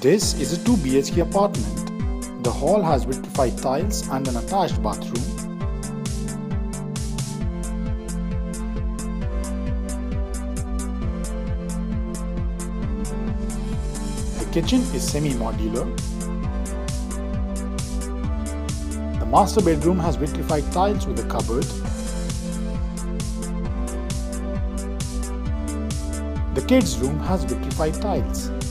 This is a 2 BHK apartment. The hall has vitrified tiles and an attached bathroom. The kitchen is semi-modular. The master bedroom has vitrified tiles with a cupboard. The kids' room has vitrified tiles.